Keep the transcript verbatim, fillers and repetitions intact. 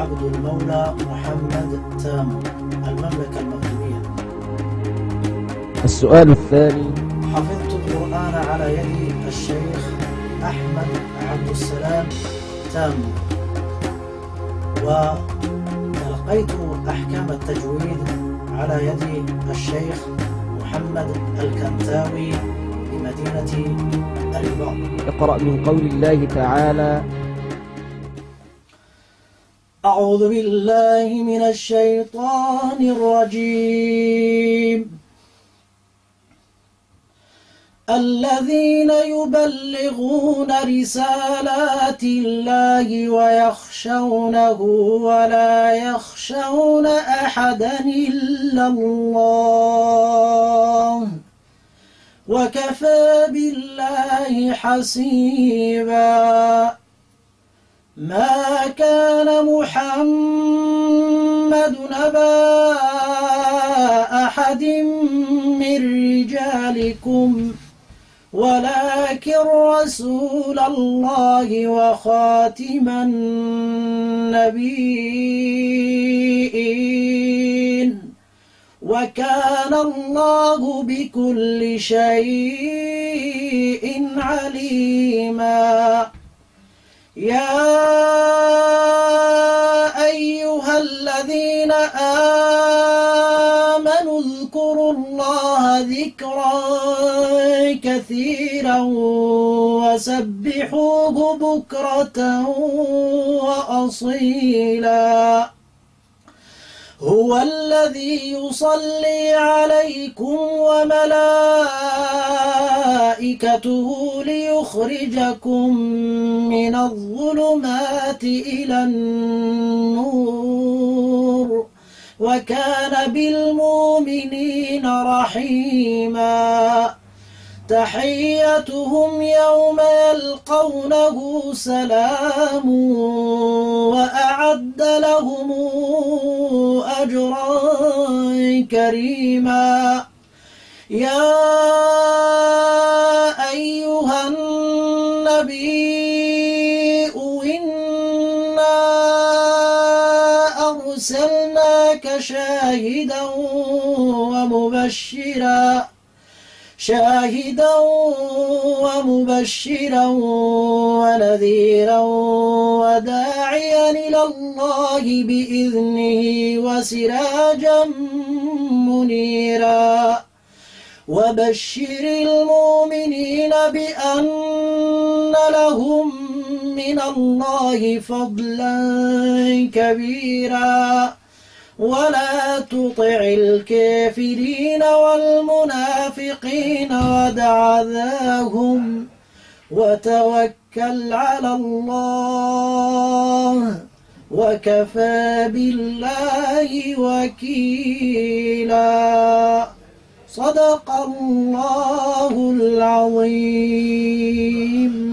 عبد المولى محمد تامر، المملكة المغربية. السؤال الثاني: حفظت القرآن على يد الشيخ أحمد عبد السلام تامر، وتلقيت أحكام التجويد على يد الشيخ محمد الكنتاوي بمدينة الرباط. اقرأ من قول الله تعالى: أعوذ بالله من الشيطان الرجيم. الذين يبلغون رسالات الله ويخشونه ولا يخشون أحدا إلا الله وكفى بالله حسيبا. ما كان محمد أبا أحد من رجالكم ولكن رسول الله وخاتم النبيين وكان الله بكل شيء عليما. يا أيها الذين آمنوا اذكروا الله ذكرا كثيرا وسبحوه بكرة وأصيلا. هو الذي يصلي عليكم وملائكته ليخرجكم من الظلمات إلى النور وكان بالمؤمنين رحيما. تحيتهم يوم يلقونه سلام وأعد لهم أجرا كريما. يا أيها النبي إنا أرسلناك شاهدا ومبشرا شاهدا ومبشرا ونذيرا وداعيا إلى الله بإذنه وسراجا منيرا. وبشر المؤمنين بأن لهم من الله فضلا كبيرا ولا تطع الكافرين والمنافقين ودع ذاهم وتوكل على الله وكفى بالله وكيلا. صدق الله العظيم.